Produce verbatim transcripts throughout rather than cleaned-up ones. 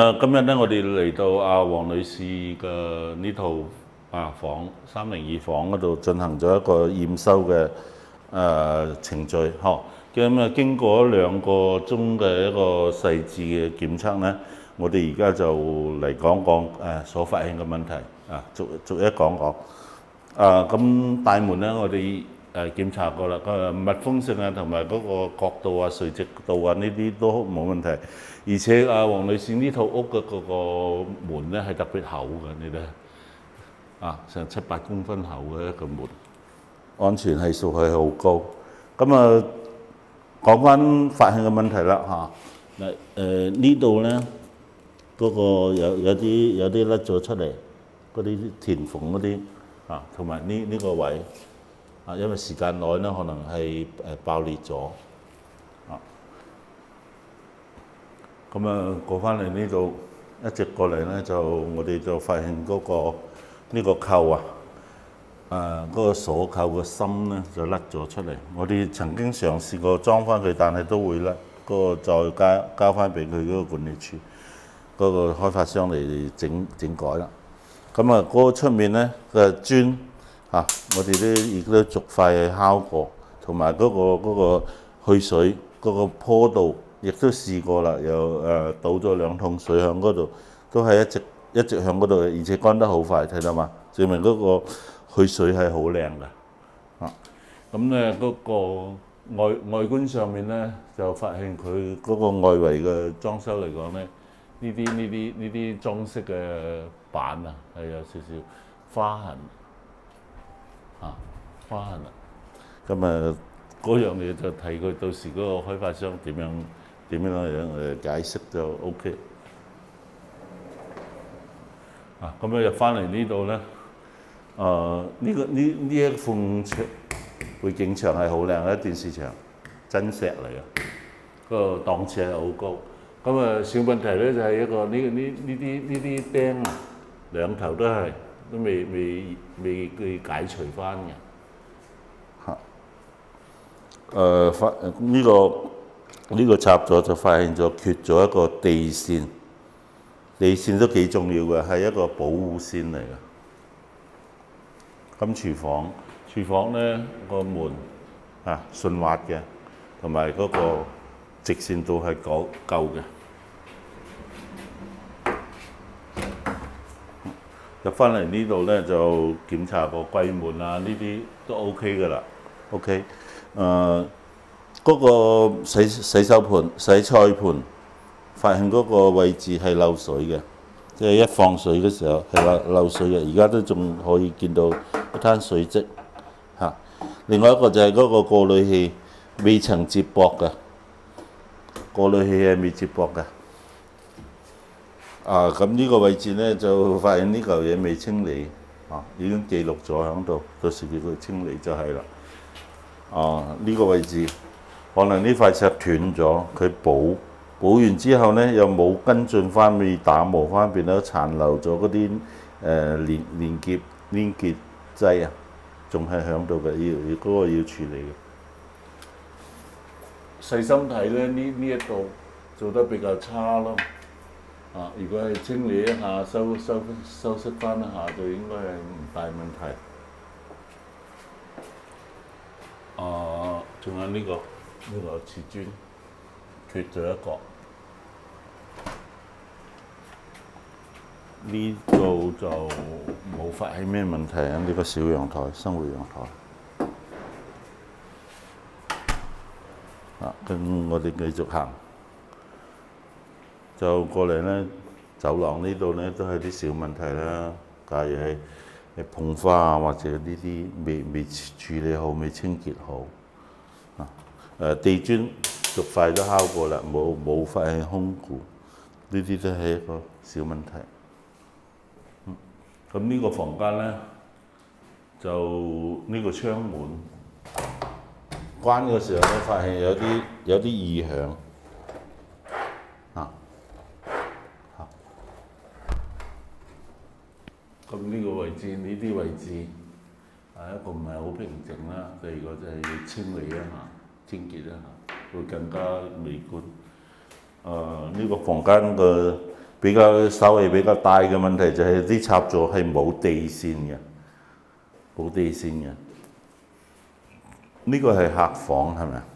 啊，今日咧我哋嚟到阿黃女士嘅呢套啊房三零二房嗰度進行咗一個驗收嘅誒、呃、程序，嗬。咁啊經過兩個鐘嘅一個細緻嘅檢測咧，我哋而家就嚟講講誒所發現嘅問題啊，逐逐一講講。啊咁大門咧，我哋誒檢查過啦，個密封性啊同埋嗰個角度啊、垂直度啊呢啲都冇問題。而且啊，黃女士呢套屋嘅嗰個門咧係特別厚嘅，你睇啊，成七八公分厚嘅一個門，安全係數係好高。咁啊，講翻發現嘅問題啦嚇。嗱誒呢度咧嗰個有有啲有啲甩咗出嚟，嗰啲填縫嗰啲啊，同埋呢呢個位啊，因為時間耐咧，可能係誒爆裂咗。咁啊，過翻嚟呢度，一直過嚟咧，就我哋就發現嗰、個呢、個扣啊，誒、啊、嗰、個鎖扣個芯咧就甩咗出嚟。我哋曾經嘗試過裝翻佢，但係都會甩。嗰、個再交交翻俾佢嗰個管理處，嗰、個開發商嚟整整改啦。咁啊，嗰個出面咧嘅磚嚇、啊，我哋都亦都逐塊去敲過，同埋嗰個嗰、個去水嗰、個坡度。亦都試過啦，又誒、呃、倒咗兩桶水喺嗰度，都係一直一直向嗰度，而且乾得好快，睇到嘛？證明嗰個去水係好靚㗎。啊，咁咧嗰個外外觀上面咧，就發現佢嗰個外圍嘅裝修嚟講咧，呢啲呢啲呢啲裝飾嘅板啊，係有少少花痕，啊花痕啊。咁啊，嗰樣嘢就睇佢到時嗰個開發商點樣。點樣樣誒解釋就 OK 啊！咁樣入翻嚟呢度咧，誒、呃、呢、這個呢呢一埲牆背景牆係好靚嘅電視牆，真石嚟嘅，個檔次係好高。咁啊小問題咧就係、是、一個呢呢呢啲呢啲釘啊，兩頭都係都未未未去解除翻嘅嚇。誒發呢個。呢個插咗就發現咗缺咗一個地線，地線都幾重要嘅，係一個保護線嚟嘅。咁廚房，廚房咧個門啊順滑嘅，同埋嗰個直線度係夠夠嘅。入翻嚟呢度咧就檢查個櫃門啊，呢啲都 OK 㗎啦 ，OK，誒、呃。嗰個洗洗手盤、洗菜盤，發現嗰個位置係漏水嘅，即係一放水嘅時候係漏漏水嘅。而家都仲可以見到一灘水漬嚇。另外一個就係嗰個過濾器未曾接駁嘅，過濾器係未接駁嘅。啊，咁呢個位置咧就發現呢嚿嘢未清理，啊已經記錄咗喺度，到時叫佢清理就係啦。啊，呢個位置。可能呢塊石斷咗，佢補補完之後咧，又冇跟進翻，未打磨翻，變咗殘留咗嗰啲誒連連結連結劑啊，仲係喺度嘅，要要嗰個要處理嘅。細心睇咧，呢呢一度做得比較差咯。啊，如果係清理一下、修修修飾翻一下，就應該係唔大問題。啊，仲有呢個。呢個瓷磚缺咗一個，呢度就冇發現咩問題啊！呢、這個小陽台、生活陽台，啊，咁我哋繼續行，就過嚟咧，走廊呢度咧都係啲小問題啦。假如係係碰花啊，或者呢啲未未處理好、未清潔好。誒地磚逐塊都敲過啦，冇冇發現空鼓，呢啲都係一個小問題。嗯，咁呢個房間咧，就呢個窗門關嘅時候咧，發現有啲有啲異響。啊，嚇，咁呢個位置，呢啲位置係一個唔係好平靜啦。第二個就係要清理一下。清潔一下，會更加美觀。誒、呃，呢、這個房間嘅比較稍微比較大嘅問題就係啲插座係冇地線嘅，冇地線嘅。呢個係客房係咪啊？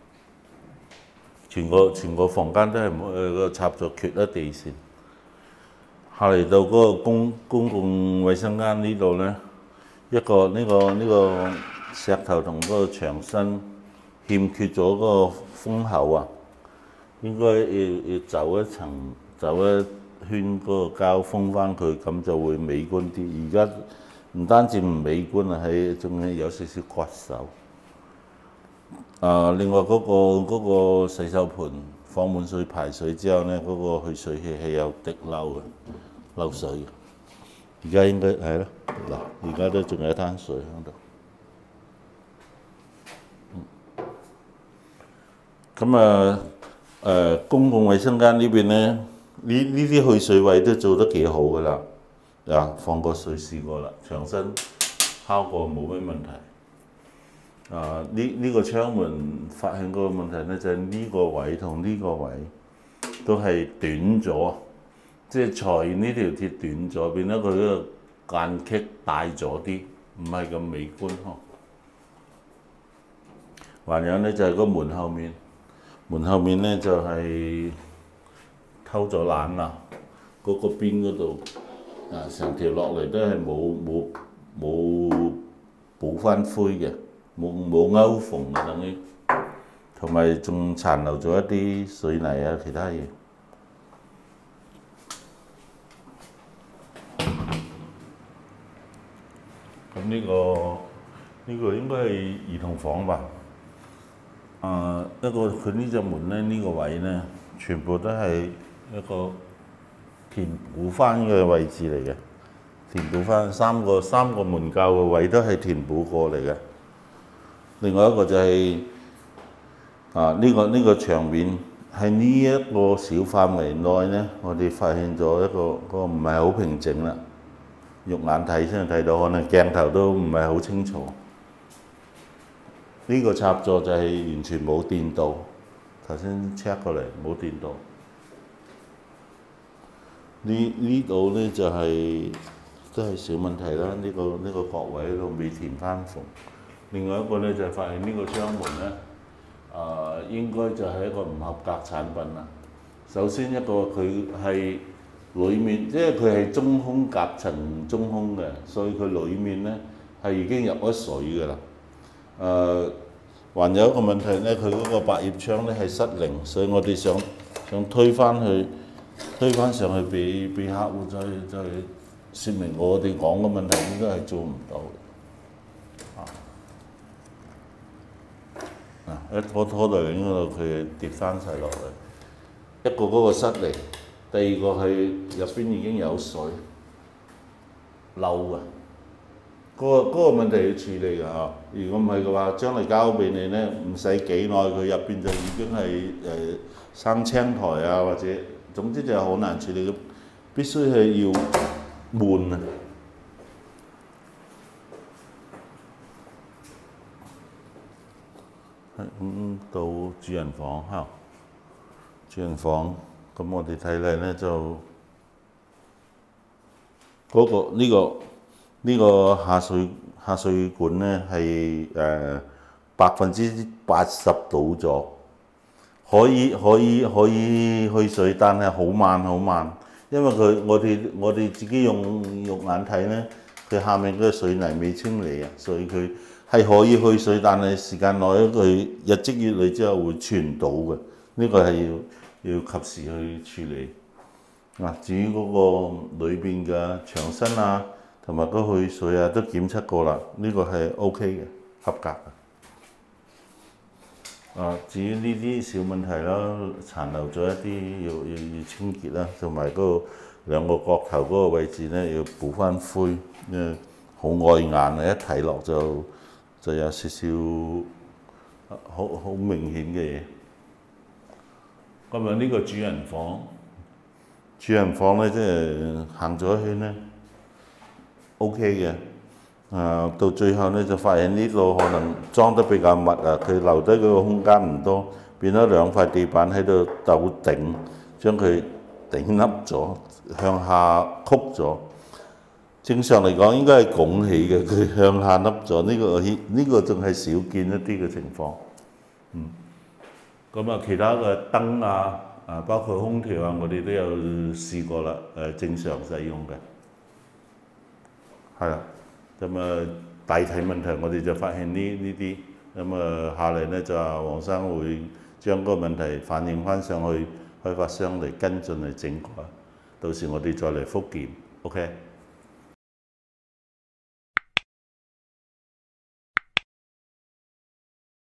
全個全個房間都係冇誒個插座缺咗地線。下嚟到嗰個公公共衛生間呢度咧，一個呢、呢個呢、呢個石頭同嗰個牆身欠缺咗嗰個風口啊，應該要要走一層走一圈嗰個膠封翻佢，咁就會美觀啲。而家唔單止唔美觀啊，係仲係有少少刮手。啊，另外嗰、嗰個嗰個洗手盆放滿水排水之後咧，嗰、嗰個去水器係有滴漏嘅，漏水嘅。而家應該係咯，嗱，而家都仲有一灘水喺度。咁啊誒，公共衛生間呢邊咧，呢呢啲去水位都做得幾好噶啦，啊，放過水試過啦，牆身敲過冇咩問題。啊！呢呢個窗門發現個問題咧，就係呢個位同呢個位都係短咗，即係裁完呢條鐵短咗，變咗佢嗰個間隙大咗啲，唔係咁美觀呵。還有咧就係個門後面，門後面咧就係偷咗懶啦，嗰個邊嗰度啊，成條落嚟都係冇冇冇補翻灰嘅。冇冇勾縫啊，等於同埋仲殘留咗一啲水泥啊，其他嘢。咁呢個呢個應該係兒童房吧？啊，一個佢呢隻門咧，呢個位咧，全部都係一個填補翻嘅位置嚟嘅，填補翻三個三個門鉸嘅位都係填補過嚟嘅。另外一個就係、是、啊呢、這個呢、這個牆面喺呢一個小範圍內咧，我哋發現咗一個嗰、那個唔係好平整啦，肉眼睇先睇到，可能鏡頭都唔係好清楚。呢、這個插座就係完全冇電到，頭先 check 過嚟冇電到。呢呢度咧就係、是、都係小問題啦，呢、這個呢、這個角位喺度未填翻縫。另外一個咧就係發現呢個窗門咧，啊、呃、應該就係一個唔合格產品啦。首先一個佢係裡面，即係佢係中空夾層中空嘅，所以佢裡面咧係已經入咗水㗎啦。誒、呃，還有一個問題咧，佢嗰個百葉窗咧係失靈，所以我哋想想推翻去，推翻上去俾俾客戶再再説明我哋講嘅問題，應該係做唔到。一拖拖到嚟嗰度，佢跌翻晒落嚟。一個嗰個失靈，第二個係入邊已經有水漏嘅。嗰、那個嗰、那個問題要處理㗎嚇。如果唔係嘅話，將嚟交俾你咧，唔使幾耐，佢入邊就已經係誒、呃、生青苔啊，或者總之就係好難處理嘅，必須係要換啊。咁到主人房嚇，主人房咁我哋睇嚟咧就嗰、那個呢、這個呢、這個下水下水管咧係誒百分之八十到咗，可以可以可以去水，但係好慢好慢，因為佢我哋我哋自己用肉眼睇咧，佢下面嗰個水泥未清理啊，所以佢係可以去水，但係時間耐咗，佢日積月累之後會傳到嘅。呢、這個係要要及時去處理。嗱，至於嗰個裏邊嘅牆身啊，同埋嗰去水啊，都檢測過啦，呢、這個係 O K 嘅，合格嘅。啊，至於呢啲小問題啦，殘留咗一啲要要要清潔啦，同埋嗰個兩個角頭嗰個位置咧要補翻灰，因為好礙眼啊，一睇落就〜就有少少好好明顯嘅嘢。咁啊，呢個主人房，主人房咧即係行咗一圈咧 ，O K 嘅。啊，到最後咧就發現呢度可能裝得比較密啊，佢留低嗰個空間唔多，變咗兩塊地板喺度鬥頂，將佢頂凹咗，向下曲咗。正常嚟講應該係拱起嘅，佢向下凹咗，呢、這個呢、這個仲係少見一啲嘅情況。嗯，咁啊，其他嘅燈啊，啊包括空調啊，我哋都有試過啦，誒正常使用嘅，係啦。咁啊，大體問題我哋就發現呢呢啲，咁啊下嚟咧就話黃生會將嗰個問題反映翻上去開發商嚟跟進嚟整改，到時我哋再嚟復檢 ，OK。